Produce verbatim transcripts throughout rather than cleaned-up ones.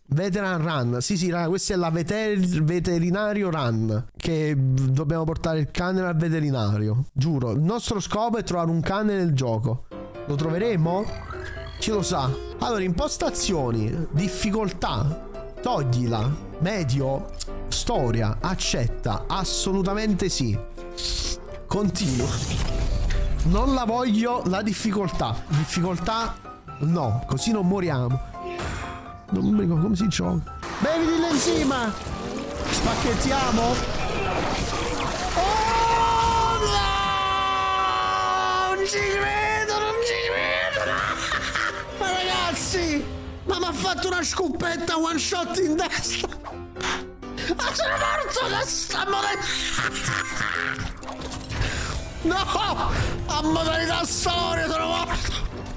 Veteran Run. Sì, sì, raga, questa è la veter veterinario run. Che dobbiamo portare il cane al veterinario. Giuro, il nostro scopo è trovare un cane nel gioco. Lo troveremo? Chi lo sa? Allora, impostazioni, difficoltà, toglila, medio, storia, accetta, assolutamente sì. Continua. Non la voglio la difficoltà. Difficoltà no, così non moriamo. Non mi ricordo come si gioca. Bevi l'enzima. Spacchettiamo. Oh no! Non ci credo, non ci credo. Ma ragazzi, ma mi ha fatto una scoppetta one shot in testa. Ma sono morto da sta modalità. No! A modalità storia sono morto.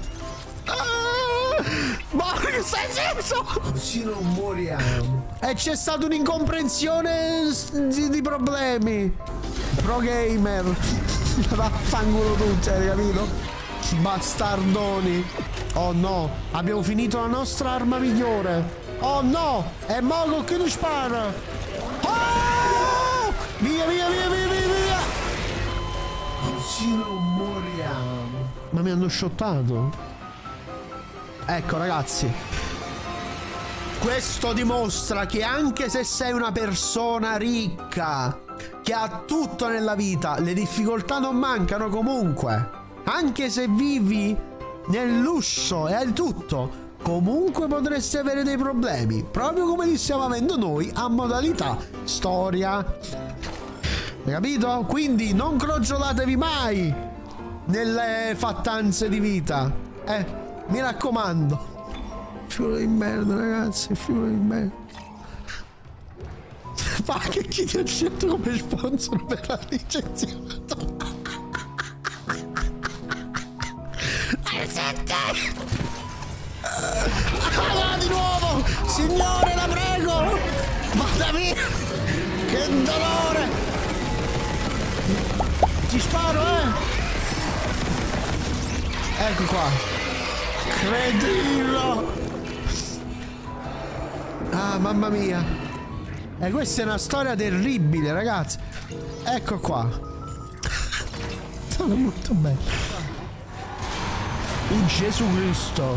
Ma che stai zitto? Così non moriamo. E c'è stata un'incomprensione di, di problemi. Pro gamer. Vaffanculo tutti, hai capito? Bastardoni. Oh no, abbiamo finito la nostra arma migliore. Oh no, è Mogul che ti spara. Oh! Via, via, via, via, via, via. Così non moriamo. Ma mi hanno shottato. Ecco ragazzi, questo dimostra che anche se sei una persona ricca, che ha tutto nella vita, le difficoltà non mancano comunque. Anche se vivi nel lusso e hai tutto, comunque potresti avere dei problemi, proprio come li stiamo avendo noi a modalità storia. Hai capito? Quindi non crogiolatevi mai nelle fattanze di vita. Eh, mi raccomando. Fiume di merda, ragazzi, fiume di merda. Ma che chi ti ha scelto come sponsor per la licenziato? Ah, di nuovo! Signore, la prego! Vada via! Che dolore! Ti sparo, eh! Ecco qua! Cretino! Ah, mamma mia! E questa è una storia terribile, ragazzi! Ecco qua! Sono molto bello! Oh, Gesù Cristo!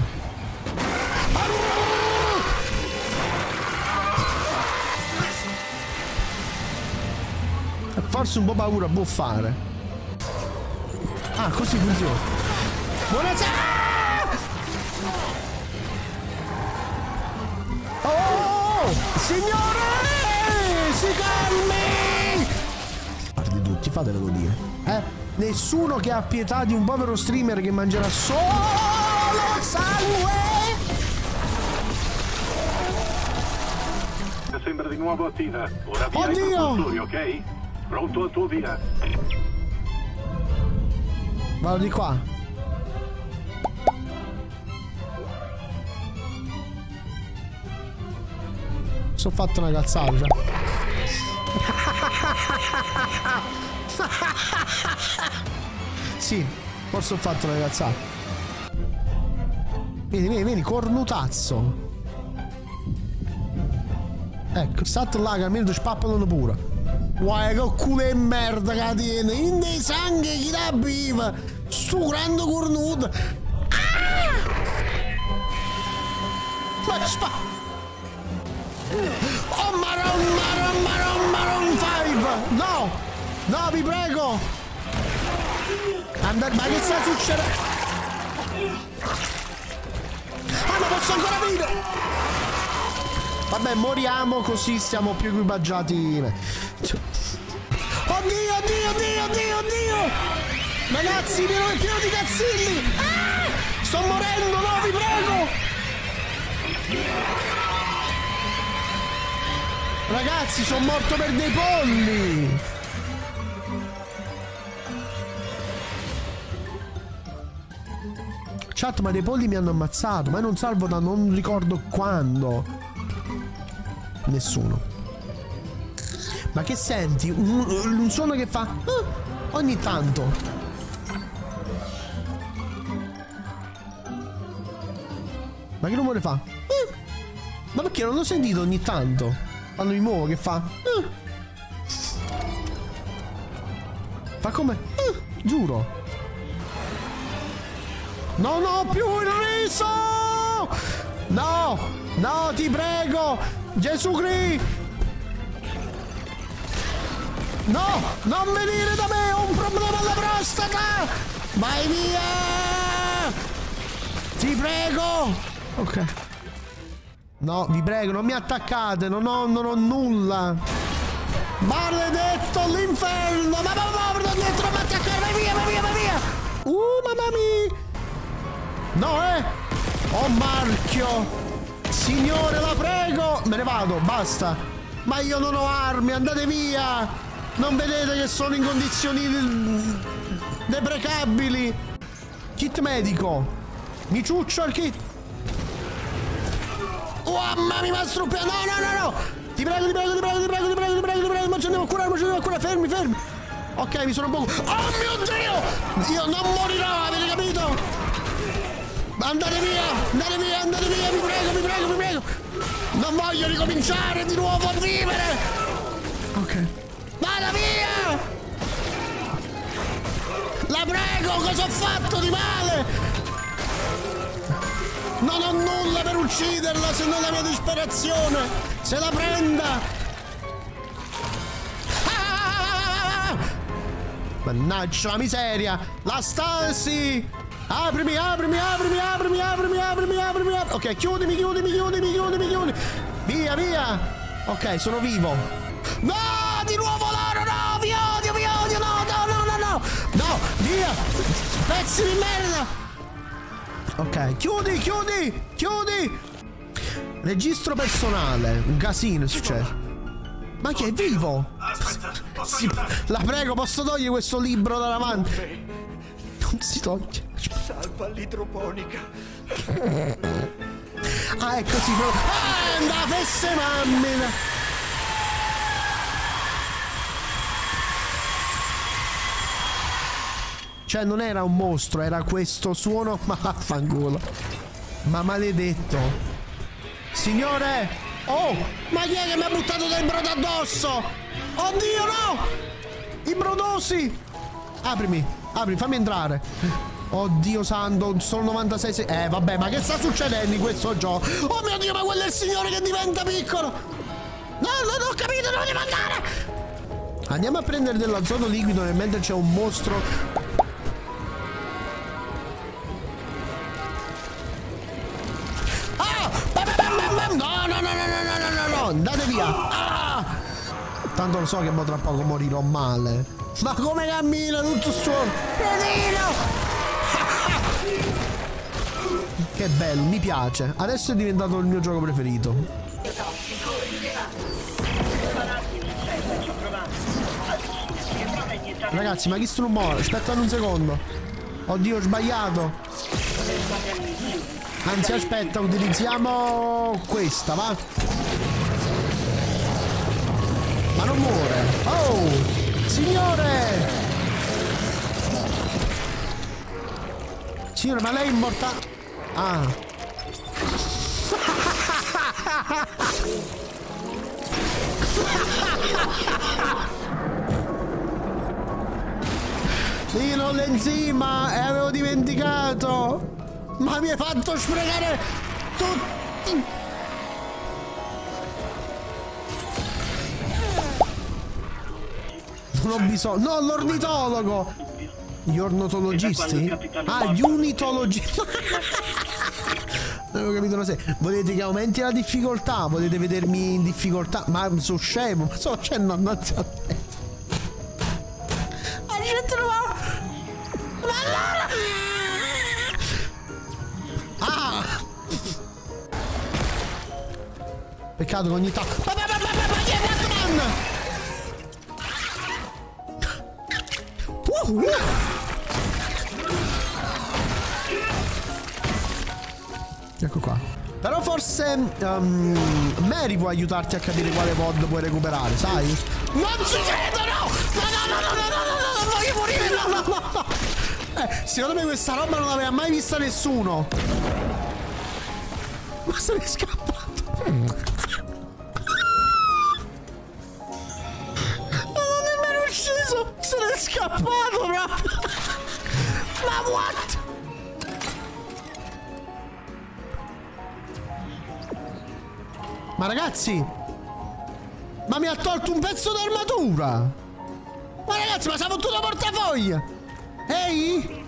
Forse un po' paura può fare. Ah, così funziona. Buonasera! Oh, signore! Si calmi! Guardi tutti, fatelo dire. Eh? Nessuno che ha pietà di un povero streamer che mangerà solo sangue! Sembra di nuovo attiva. Ora via i propulsori, ok? Pronto al tuo via. Vado di qua. Sono fatto una cazzata. Sì, forse ho fatto una cazzata. Vieni, vieni, vieni, cornutazzo. Ecco, state là che almeno ti spappano pure. Guai che culo e merda che tiene. In dei sangue chi la biva. Sto grande cornuto. Ah! Ma spa... Oh maron, maron, maron, maron five. No. No, vi prego. Andate, ma che sta succedendo? Ah, ma posso ancora vivere. Vabbè, moriamo così stiamo più equipaggiati. Oddio, oddio, oddio, oddio, oddio! Ragazzi, pieno, pieno di cazzilli! Ah! Sto morendo, no, vi prego! Ragazzi, sono morto per dei polli! Chat, ma dei polli mi hanno ammazzato, ma io non salvo da non ricordo quando. Nessuno. Ma che senti? Un, un suono che fa uh, ogni tanto. Ma che rumore fa? Uh. Ma perché non l'ho sentito ogni tanto? Quando mi muovo che fa? Eh. Fa come? Eh, giuro. Non ho più il riso! No! No, ti prego! Gesù Cristo! No! Non venire da me! Ho un problema alla prostata! Vai via! Ti prego! Ok. No, vi prego, non mi attaccate! Non ho, non ho nulla! Maledetto l'inferno! Ma va, va, va, dietro, ma attaccare! Vai via, vai via, vai via! Uh, mamma mia! No, eh! Oh, marchio! Signore, la prego! Me ne vado, basta! Ma io non ho armi, andate via! Non vedete che sono in condizioni deprecabili? Kit medico! Mi ciuccio il kit! Oh, mamma mia, ma struppia! No, no, no, no! Ti prego, ti prego, ti prego, ti prego, ti prego, ti prego, ti prego! Ma ci andiamo a curare, ma ci andiamo a curare! Fermi, fermi! Ok, mi sono un po'... Oh mio Dio! Io non morirò, avete capito? Andate via, andate via, andate via, vi prego, vi prego, vi prego. Non voglio ricominciare di nuovo a vivere. Ok. Vada via. La prego, cosa ho fatto di male? Non ho nulla per ucciderla se non la mia disperazione. Se la prenda. Ah! Mannaggia la miseria. La Stasi. Aprimi, aprimi, aprimi, aprimi, aprimi, aprimi, aprimi, aprimi. Ok, chiudimi, chiudimi, chiudimi, chiudimi, chiudimi. Via, via. Ok, sono vivo. No, di nuovo loro, no, vi odio, vi odio, no, no, no, no, no. No, via. Pezzi di merda. Ok, chiudi, chiudi, chiudi. Registro personale. Un casino è successo. Ma chi è vivo? Aspetta, posso Sì, la prego, posso togliere questo libro da davanti? Non si toglie. Salva l'idroponica. Ah, è così. Ah, la fesse mammina. Cioè, non era un mostro, era questo suono. Ma vaffanculo. Ma maledetto. Signore. Oh, ma chi è che mi ha buttato del brodo addosso? Oddio, no. I brodosi. Aprimi, apri, fammi entrare. Oddio santo, sono novantasei se... Eh vabbè, ma che sta succedendo in questo gioco? Oh mio Dio, ma quello è il signore che diventa piccolo. No, non ho capito dove devo andare. Andiamo a prendere dell'azoto liquido nel mentre c'è un mostro. Ah! No, no, no, no, no, no, no, no, andate via. Ah! Tanto lo so che mo tra poco morirò male. Ma come cammina tutto suono? Pedino! Che bello, mi piace. Adesso è diventato il mio gioco preferito. Ragazzi, ma chi sto non muore? Aspettate un secondo. Oddio, ho sbagliato. Anzi, aspetta, utilizziamo questa, va? Ma non muore. Oh, signore! Signore, ma lei è immortale? Ah. Io non l'enzima e avevo dimenticato. Ma mi hai fatto sprecare tutti. Non ho bisogno. No, l'ornitologo. Gli ornitologisti? Ah, gli unitologisti. Non avevo capito una serie. Volete che aumenti la difficoltà? Volete vedermi in difficoltà? Ma sono scemo. Ma sono scemo. Ammazza. Ma allora. Ah. Peccato che ogni tanto. Ma ma ma ma ma ma chi è Batman? Uh, uh. Ecco qua. Però forse um, Mary può aiutarti a capire quale V O D puoi recuperare, sai? Non ci credo, no! No, no, no, no, no, no, no, no, non voglio morire, no, no, no, no. Eh, secondo me questa roba non l'aveva mai vista nessuno. Ma se ne è scappato. Non è nemmeno ucciso! Se n'è scappato proprio! Ma what? Ma ragazzi! Ma mi ha tolto un pezzo d'armatura! Ma ragazzi, ma si è fottuto il portafoglio! Ehi!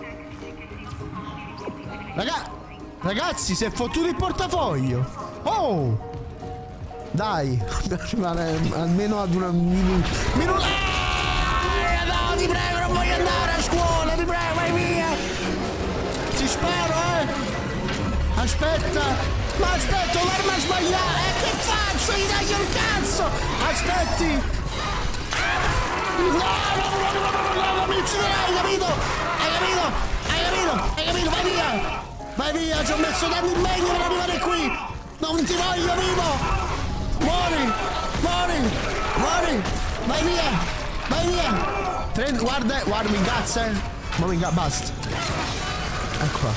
Raga Ragazzi, si è fottuto il portafoglio! Oh! Dai! Arrivare almeno ad una minuto. Minuto! Ah, no, ti prego, non voglio andare a scuola, ti prego, vai via! Ti sparo, eh! Aspetta! Ma aspetta, l'arma sbagliata! E che faccio? Gli taglio il cazzo! Aspetti! No, no, no, no, no, no, no, mi ucciderai, hai capito? Hai capito? Hai capito? Hai capito? Vai via! Vai via, ci ho messo tanto impegno per arrivare qui! Non ti voglio vivo! Muori! Muori! Muori! Vai via! Vai via! Prendi, guarda, guarda, mi incazza, eh! Ma mi incazza, basta! Ecco qua.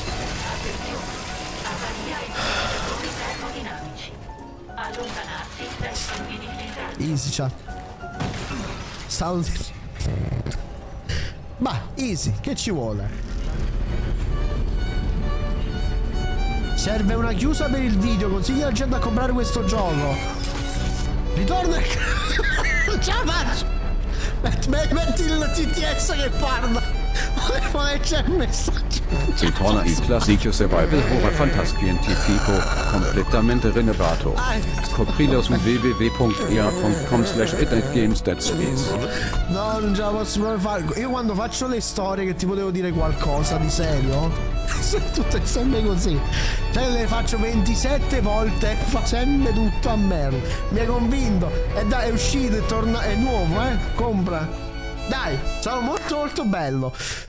Easy, chat. Stavo Ma, easy, che ci vuole? Serve una chiusa per il video, consiglio alla gente a comprare questo gioco. Ritorna a casa. Ce la faccio. Metti, metti il T T S che parla. Poi c'è il messaggio. Ritorna il classico survival horror fantascientifico, completamente rinnovato. Scoprilo su w w w punto i a punto com slash games that space. No, non ce la posso proprio fare. Io quando faccio le storie che ti potevo dire qualcosa di serio, sono tutte sempre così. Cioè le faccio ventisette volte e fa sempre tutto a merda. Mi hai convinto. E dai, è uscito, è tornato, è nuovo, eh? Compra. Dai, sono molto molto bello.